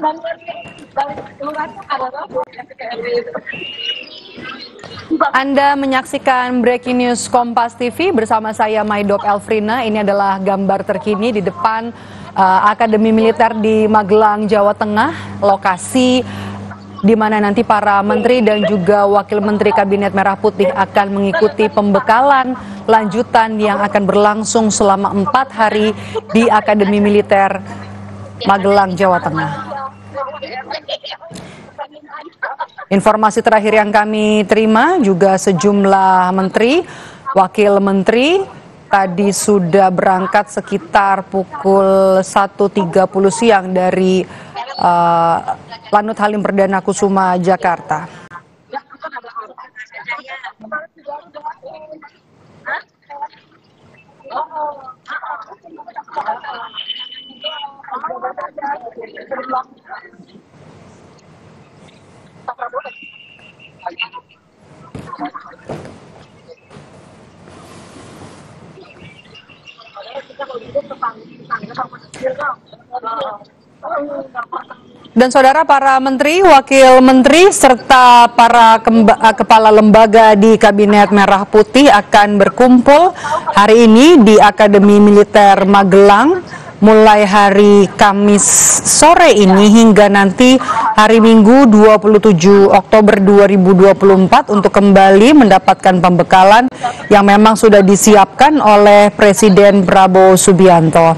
Anda menyaksikan Breaking News Kompas TV bersama saya Maidop Elfrina. Ini adalah gambar terkini di depan Akademi Militer di Magelang, Jawa Tengah, lokasi di mana nanti para menteri dan juga wakil menteri Kabinet Merah Putih akan mengikuti pembekalan lanjutan yang akan berlangsung selama 4 hari di Akademi Militer Magelang, Jawa Tengah. Informasi terakhir yang kami terima juga sejumlah menteri, wakil menteri tadi sudah berangkat sekitar pukul 1.30 siang dari Lanut Halim Perdana Kusuma, Jakarta. Dan saudara, para menteri, wakil menteri, serta para kepala lembaga di Kabinet Merah Putih akan berkumpul hari ini di Akademi Militer Magelang mulai hari Kamis sore ini hingga nanti hari Minggu 27 Oktober 2024 untuk kembali mendapatkan pembekalan yang memang sudah disiapkan oleh Presiden Prabowo Subianto.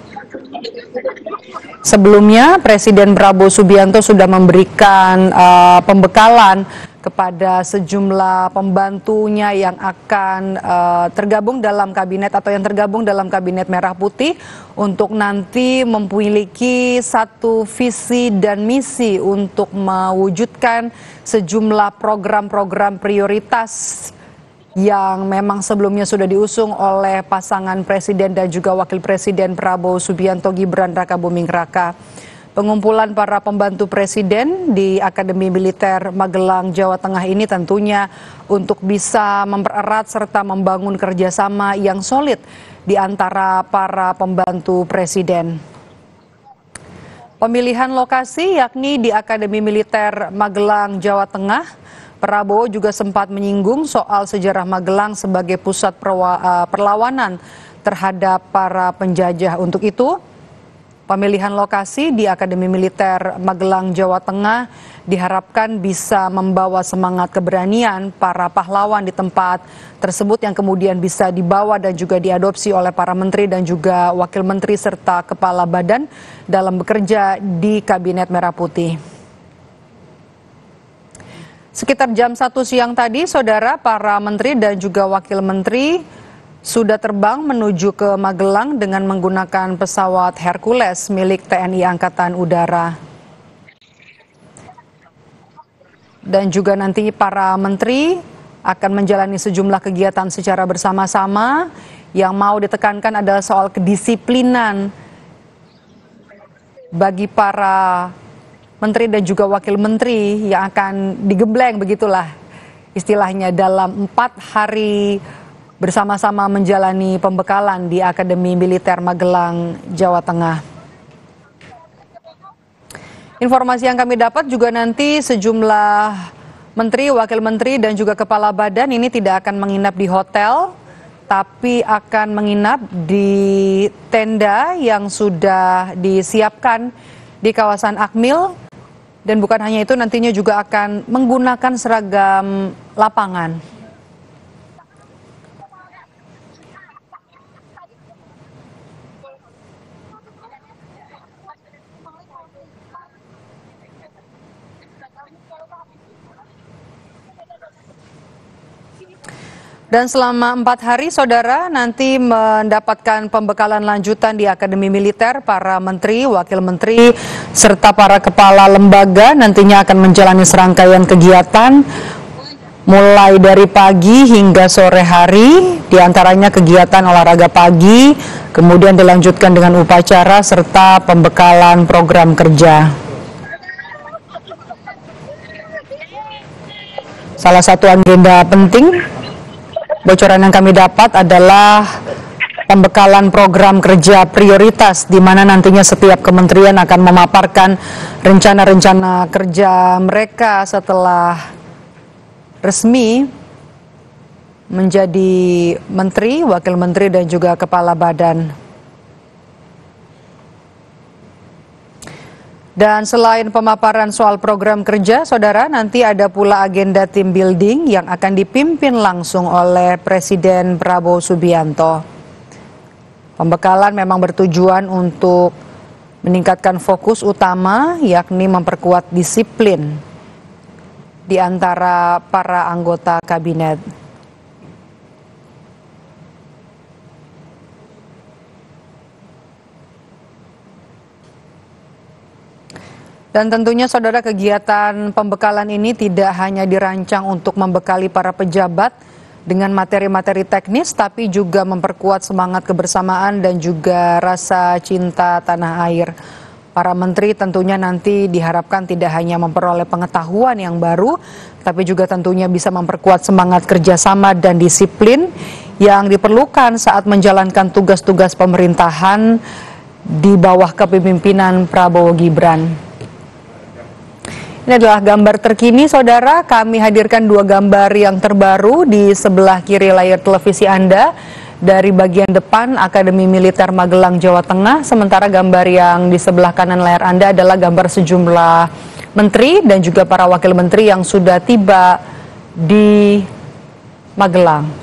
Sebelumnya, Presiden Prabowo Subianto sudah memberikan pembekalan kepada sejumlah pembantunya yang akan tergabung dalam kabinet atau yang tergabung dalam Kabinet Merah Putih untuk nanti memiliki satu visi dan misi untuk mewujudkan sejumlah program-program prioritas yang memang sebelumnya sudah diusung oleh pasangan Presiden dan juga Wakil Presiden Prabowo Subianto Gibran Rakabuming Raka. Pengumpulan para pembantu Presiden di Akademi Militer Magelang, Jawa Tengah ini tentunya untuk bisa mempererat serta membangun kerjasama yang solid di antara para pembantu Presiden. Pemilihan lokasi yakni di Akademi Militer Magelang, Jawa Tengah. Prabowo juga sempat menyinggung soal sejarah Magelang sebagai pusat perlawanan terhadap para penjajah. Untuk itu, pemilihan lokasi di Akademi Militer Magelang, Jawa Tengah diharapkan bisa membawa semangat keberanian para pahlawan di tempat tersebut yang kemudian bisa dibawa dan juga diadopsi oleh para menteri dan juga wakil menteri serta kepala badan dalam bekerja di Kabinet Merah Putih. Sekitar jam 1 siang tadi, saudara, para menteri dan juga wakil menteri sudah terbang menuju ke Magelang dengan menggunakan pesawat Hercules milik TNI Angkatan Udara. Dan juga nanti para menteri akan menjalani sejumlah kegiatan secara bersama-sama. Yang mau ditekankan adalah soal kedisiplinan bagi para menteri dan juga wakil menteri yang akan digembleng, begitulah istilahnya, dalam 4 hari bersama-sama menjalani pembekalan di Akademi Militer Magelang, Jawa Tengah. Informasi yang kami dapat juga nanti sejumlah menteri, wakil menteri dan juga kepala badan ini tidak akan menginap di hotel, tapi akan menginap di tenda yang sudah disiapkan di kawasan Akmil. Dan bukan hanya itu, nantinya juga akan menggunakan seragam lapangan. Dan selama 4 hari, saudara, nanti mendapatkan pembekalan lanjutan di Akademi Militer. Para menteri, wakil menteri, serta para kepala lembaga nantinya akan menjalani serangkaian kegiatan mulai dari pagi hingga sore hari. Di antaranya kegiatan olahraga pagi, kemudian dilanjutkan dengan upacara serta pembekalan program kerja. Salah satu agenda penting bocoran yang kami dapat adalah pembekalan program kerja prioritas di mana nantinya setiap kementerian akan memaparkan rencana-rencana kerja mereka setelah resmi menjadi menteri, wakil menteri dan juga kepala badan. Dan selain pemaparan soal program kerja, saudara, nanti ada pula agenda team building yang akan dipimpin langsung oleh Presiden Prabowo Subianto. Pembekalan memang bertujuan untuk meningkatkan fokus utama, yakni memperkuat disiplin di antara para anggota kabinet. Dan tentunya saudara, kegiatan pembekalan ini tidak hanya dirancang untuk membekali para pejabat dengan materi-materi teknis, tapi juga memperkuat semangat kebersamaan dan juga rasa cinta tanah air. Para menteri tentunya nanti diharapkan tidak hanya memperoleh pengetahuan yang baru, tapi juga tentunya bisa memperkuat semangat kerjasama dan disiplin yang diperlukan saat menjalankan tugas-tugas pemerintahan di bawah kepemimpinan Prabowo Gibran. Ini adalah gambar terkini, saudara. Kami hadirkan dua gambar yang terbaru di sebelah kiri layar televisi Anda. Dari bagian depan Akademi Militer Magelang, Jawa Tengah. Sementara gambar yang di sebelah kanan layar Anda adalah gambar sejumlah menteri dan juga para wakil menteri yang sudah tiba di Magelang.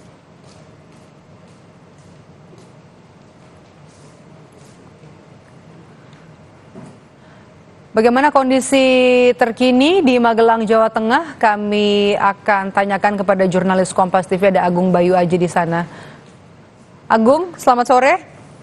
Bagaimana kondisi terkini di Magelang, Jawa Tengah? Kami akan tanyakan kepada jurnalis Kompas TV, ada Agung Bayu Aji di sana. Agung, selamat sore.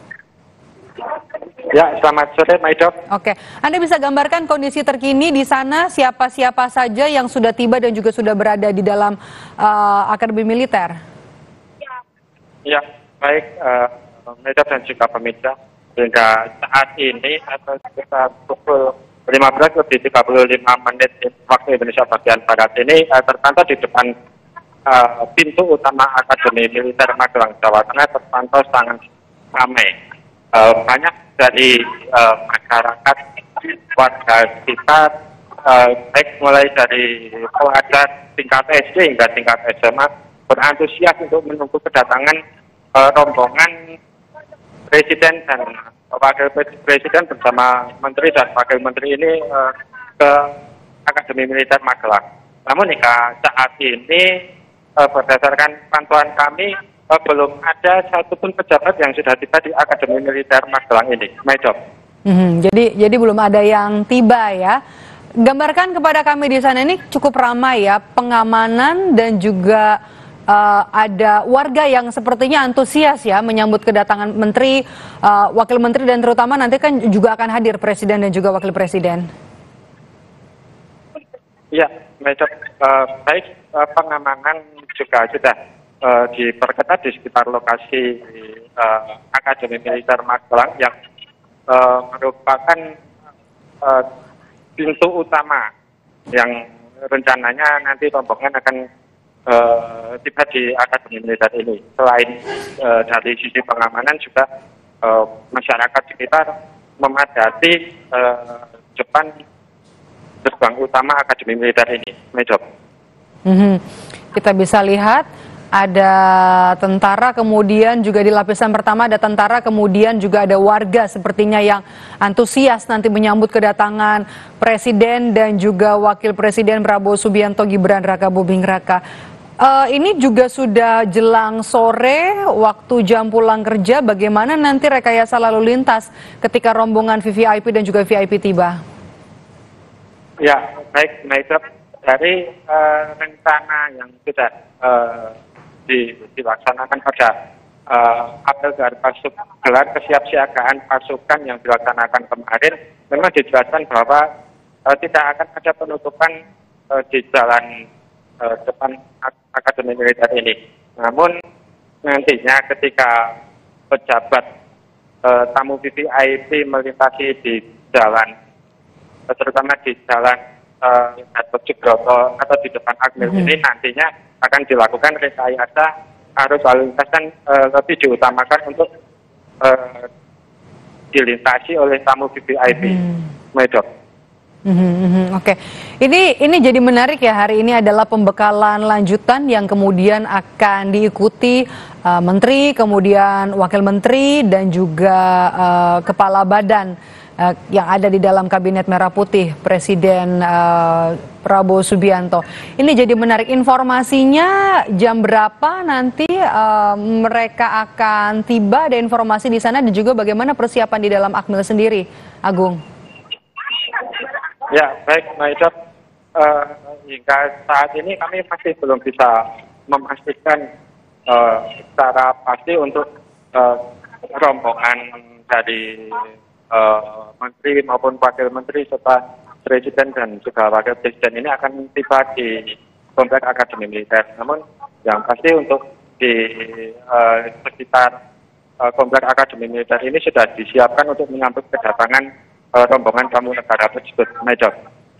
Ya, selamat sore, Maido. Oke, Anda bisa gambarkan kondisi terkini di sana, siapa-siapa saja yang sudah tiba dan juga sudah berada di dalam Akademi Militer? Ya, baik, Maido dan juga pemirsa. Hingga saat ini atau sekitar pukul 15:35 waktu Indonesia bagian Barat ini terpantau di depan pintu utama Akademi Militer Magelang, Jawa Tengah terpantau sangat ramai. Banyak dari masyarakat, warga sekitar, baik mulai dari pelajar tingkat SD hingga tingkat SMA berantusias untuk menunggu kedatangan rombongan Presiden dan Wakil Presiden bersama Menteri dan Wakil Menteri ini ke Akademi Militer Magelang. Namun hingga saat ini berdasarkan pantauan kami belum ada satupun pejabat yang sudah tiba di Akademi Militer Magelang ini. Maido. Jadi belum ada yang tiba ya. Gambarkan kepada kami di sana, ini cukup ramai ya, pengamanan dan juga ada warga yang sepertinya antusias ya menyambut kedatangan menteri, wakil menteri, dan terutama nanti kan juga akan hadir presiden dan juga wakil presiden. Ya, baik, pengamanan juga sudah diperketat di sekitar lokasi Akademi Militer Magelang yang merupakan pintu utama yang rencananya nanti rombongan akan tiba di Akademi Militer ini. Selain dari sisi pengamanan juga masyarakat sekitar memadati depan gerbang utama Akademi Militer ini. Kita bisa lihat ada tentara, kemudian juga di lapisan pertama ada tentara, kemudian juga ada warga sepertinya yang antusias nanti menyambut kedatangan Presiden dan juga Wakil Presiden Prabowo Subianto Gibran Raka Buming Raka. Ini juga sudah jelang sore, waktu jam pulang kerja. Bagaimana nanti rekayasa lalu lintas ketika rombongan VVIP dan juga VIP tiba? Ya, baik, Maido. Dari rencana yang sudah dilaksanakan pada apel gelar kesiapsiagaan pasukan yang dilaksanakan kemarin, memang dijelaskan bahwa tidak akan ada penutupan di jalan depan Akademi Militer ini. Namun nantinya ketika pejabat tamu VVIP melintasi di jalan, terutama di jalan Gatot Subroto atau di depan Akmil ini, nantinya akan dilakukan rekayasa arus lalu lintas kan lebih diutamakan untuk dilintasi oleh tamu VVIP, Medok. Oke, ini jadi menarik ya, hari ini adalah pembekalan lanjutan yang kemudian akan diikuti menteri, kemudian wakil menteri dan juga kepala badan yang ada di dalam Kabinet Merah Putih Presiden Prabowo Subianto. Ini jadi menarik, informasinya jam berapa nanti mereka akan tiba, ada informasi di sana, dan juga bagaimana persiapan di dalam Akmil sendiri, Agung? Ya, baik, Maidot. Hingga saat ini kami masih belum bisa memastikan secara pasti untuk rombongan dari menteri maupun wakil menteri serta presiden dan juga wakil presiden ini akan tiba di Komplek Akademi Militer. Namun yang pasti untuk di sekitar Komplek Akademi Militer ini sudah disiapkan untuk menyambut kedatangan rombongan tamu negara tersebut, Major.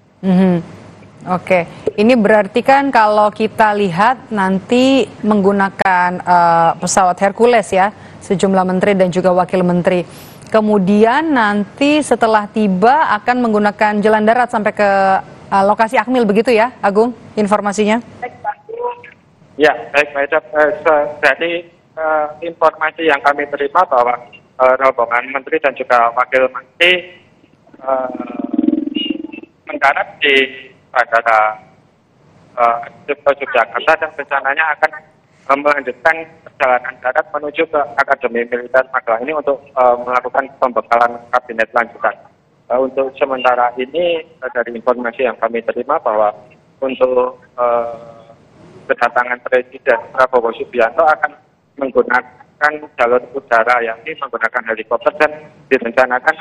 Oke, ini berarti kan kalau kita lihat nanti menggunakan pesawat Hercules ya, sejumlah menteri dan juga wakil menteri. Kemudian nanti setelah tiba akan menggunakan jalan darat sampai ke lokasi Akmil, begitu ya, Agung, informasinya? Ya, baik, Major. Jadi informasi yang kami terima bahwa rombongan menteri dan juga wakil menteri mendarat di Bandara Yogyakarta dan rencananya akan melanjutkan perjalanan darat menuju ke Akademi Militer Magelang ini untuk melakukan pembekalan kabinet lanjutan. Untuk sementara ini dari informasi yang kami terima bahwa untuk kedatangan Presiden Prabowo Subianto akan menggunakan jalur udara, yakni menggunakan helikopter, dan direncanakan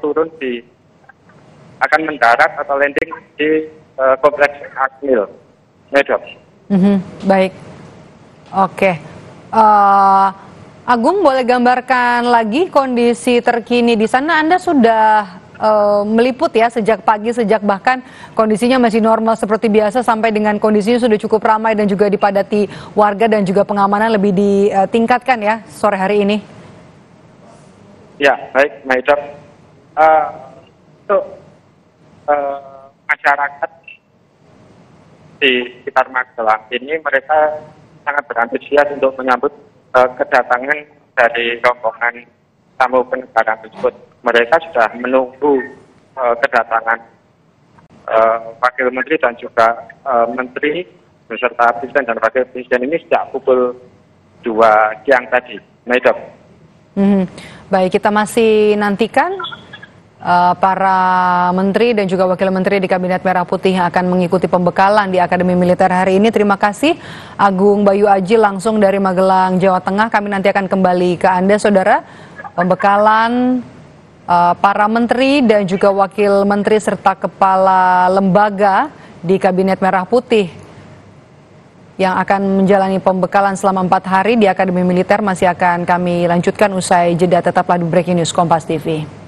akan mendarat atau landing di Kompleks Akmil, Medok. Baik, oke. Agung, boleh gambarkan lagi kondisi terkini di sana? Anda sudah meliput ya sejak pagi, sejak bahkan kondisinya masih normal seperti biasa sampai dengan kondisinya sudah cukup ramai dan juga dipadati warga dan juga pengamanan lebih ditingkatkan ya sore hari ini. Ya, baik, Maidot. Untuk masyarakat di sekitar Magelang ini, mereka sangat berantusias untuk menyambut kedatangan dari rombongan tamu kenegaraan tersebut. Mereka sudah menunggu kedatangan wakil menteri dan juga menteri beserta presiden dan wakil presiden ini sejak pukul 2 siang tadi, Maidot. Baik, kita masih nantikan para menteri dan juga wakil menteri di Kabinet Merah Putih yang akan mengikuti pembekalan di Akademi Militer hari ini. Terima kasih Agung Bayu Aji langsung dari Magelang, Jawa Tengah. Kami nanti akan kembali ke Anda, saudara. Pembekalan para menteri dan juga wakil menteri serta kepala lembaga di Kabinet Merah Putih yang akan menjalani pembekalan selama 4 hari di Akademi Militer masih akan kami lanjutkan usai jeda. Tetaplah di Breaking News Kompas TV.